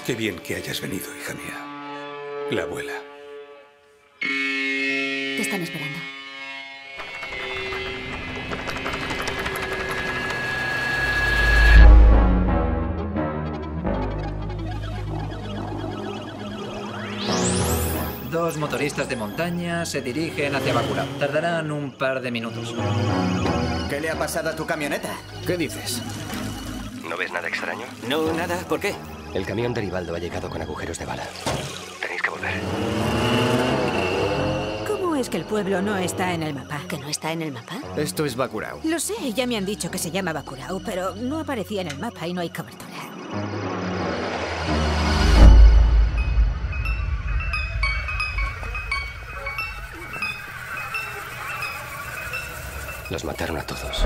Qué bien que hayas venido, hija mía. La abuela. Te están esperando. Dos motoristas de montaña se dirigen hacia Bacurau. Tardarán un par de minutos. ¿Qué le ha pasado a tu camioneta? ¿Qué dices? ¿No ves nada extraño? No, nada. ¿Por qué? El camión de Rivaldo ha llegado con agujeros de bala. Tenéis que volver. ¿Cómo es que el pueblo no está en el mapa? ¿Que no está en el mapa? Esto es Bacurau. Lo sé, ya me han dicho que se llama Bacurau, pero no aparecía en el mapa y no hay cobertura. Los mataron a todos.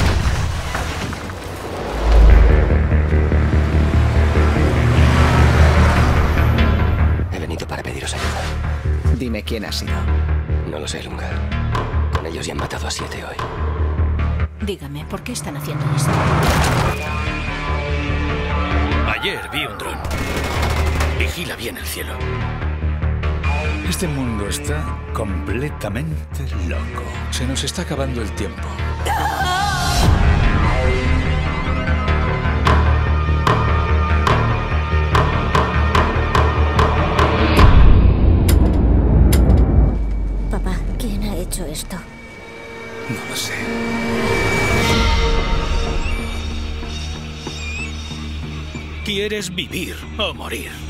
He venido para pediros ayuda. Dime quién ha sido. No lo sé, Lunga. Con ellos ya han matado a 7 hoy. Dígame, ¿por qué están haciendo esto? Ayer vi un dron. Vigila bien el cielo. Este mundo está completamente loco. Se nos está acabando el tiempo. Papá, ¿quién ha hecho esto? No lo sé. ¿Quieres vivir o morir?